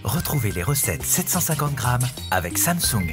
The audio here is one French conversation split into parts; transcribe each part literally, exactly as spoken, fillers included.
Retrouvez les recettes sept cent cinquante grammes avec Samsung.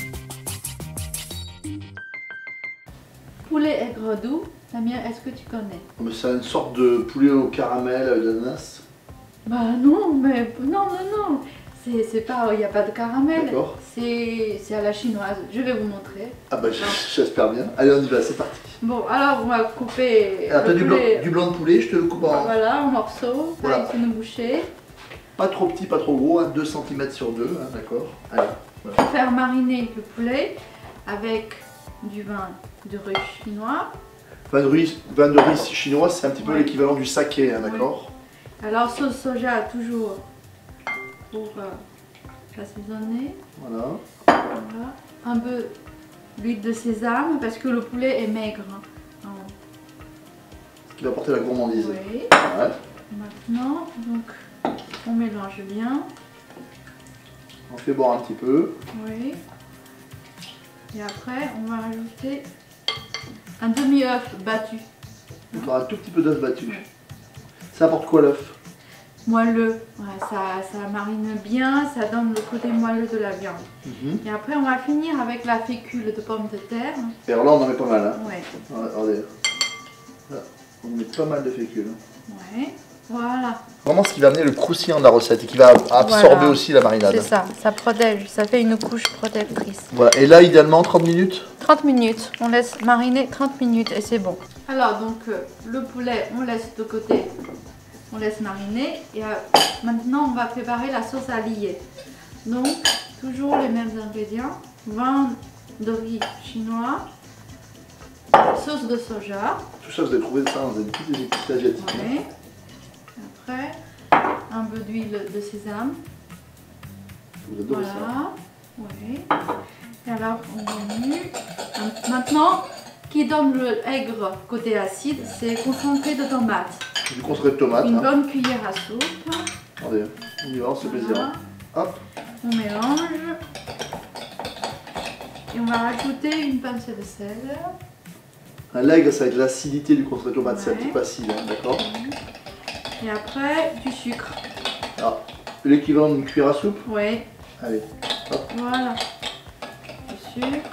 Poulet aigre doux, Damien, est-ce que tu connais? C'est une sorte de poulet au caramel avec de l'ananas. Bah non, mais non, non, non. C'est pas, il n'y a pas de caramel. D'accord. C'est à la chinoise. Je vais vous montrer. Ah bah j'espère bien. Allez, on y va, c'est parti. Bon, alors on va couper. Alors, du blanc, du blanc de poulet, je te le coupe en. Voilà, en morceaux, Voilà. avec une bouchée. Pas trop petit, pas trop gros, hein, deux centimètres sur deux, hein, d'accord. Allez. Voilà. Pour faire mariner le poulet avec du vin de riz chinois. Vin de riz, vin de riz chinois, c'est un petit peu Ouais. l'équivalent du saké, hein, d'accord. Ouais. Alors sauce soja toujours pour euh, l'assaisonner. Voilà. Voilà. Un peu d'huile de sésame parce que le poulet est maigre. Hein. Ce qui va apporter la gourmandise. Oui. Ouais. Maintenant, donc, on mélange bien. On fait boire un petit peu. Oui. Et après, on va rajouter un demi-œuf battu. On fera un tout petit peu d'œuf battu. Ça apporte quoi l'œuf? Moelleux. Ouais, ça, ça marine bien, ça donne le côté moelleux de la viande. Mm-hmm. Et après, on va finir avec la fécule de pommes de terre. Et alors là, on en met pas mal. Hein. Ouais. Ouais, regardez. Là, on met pas mal de fécule. Ouais. Voilà. Vraiment ce qui va amener le croustillant de la recette et qui va absorber Voilà. aussi la marinade. C'est ça, ça protège, ça fait une couche protectrice. Voilà. Et là, idéalement, trente minutes. trente minutes, on laisse mariner trente minutes et c'est bon. Alors donc euh, le poulet, on laisse de côté, on laisse mariner et euh, maintenant on va préparer la sauce à lier. Donc toujours les mêmes ingrédients, vin de riz chinois, sauce de soja. Tout ça, vous allez trouver ça dans une petite épicerie asiatique. Ouais. Après, un peu d'huile de sésame. Vous adorez ça. Voilà. Oui. Et alors, on remue. Maintenant, qui donne le aigre côté acide, c'est concentré de tomate. Du concentré de tomate. Une Hein. bonne cuillère à soupe. Attendez, on y va, on se fait plaisir. Voilà. Hop. On mélange. Et on va rajouter une pincée de sel. Un l'aigre, ça va être l'acidité du concentré de tomate, c'est un Ouais. petit peu acide, hein, d'accord. Et après, du sucre. Alors, l'équivalent d'une cuillère à soupe. Oui. Allez, hop. Voilà. Du sucre.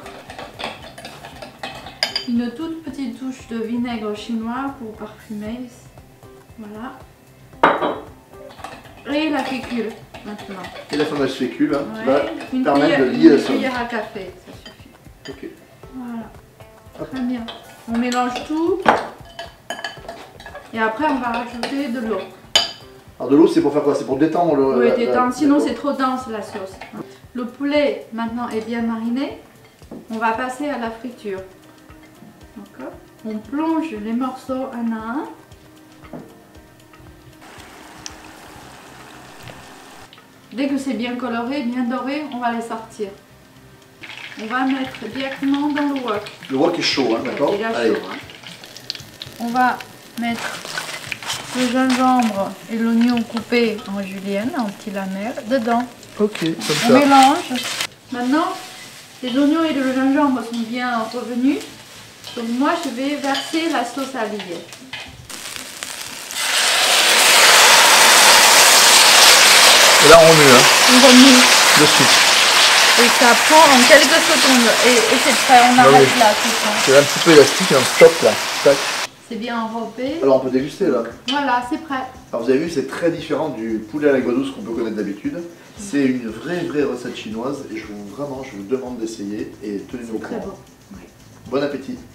Une toute petite touche de vinaigre chinois pour parfumer. Voilà. Et la fécule maintenant. Et la fameuse fécule, hein, qui Ouais. va Une permettre cuillère, de lier la une sauce. cuillère à café, ça suffit. Ok. Voilà. Hop. Très bien. On mélange tout. Et après, on va rajouter de l'eau. Alors de l'eau, c'est pour faire quoi? C'est pour détendre le... Oui, la- détendre, la- sinon d'accord. c'est trop dense la sauce. Le poulet maintenant est bien mariné. On va passer à la friture. D'accord. On plonge les morceaux un à un. Dès que c'est bien coloré, bien doré, on va les sortir. On va mettre directement dans le wok. Le wok est chaud, hein, d'accord. Déjà Allez. chaud, hein. On va mettre le gingembre et l'oignon coupé en julienne, en petites lamelles, dedans. Ok, comme On ça. mélange. Maintenant, les oignons et le gingembre sont bien revenus. Donc moi, je vais verser la sauce à lier. Et là, on remue, hein, On remue. de suite. Et ça prend en quelques secondes. Et, et c'est prêt, on Ah arrête oui. là, c'est ça. C'est un petit peu élastique, et on stop là. Tac. C'est bien enrobé. Alors on peut déguster là. Voilà, c'est prêt. Alors vous avez vu, c'est très différent du poulet à la guadouce qu'on peut connaître d'habitude. C'est une vraie, vraie recette chinoise et je vous, vraiment, je vous demande d'essayer et tenez-nous au C'est très courant. bon. Oui. Bon appétit.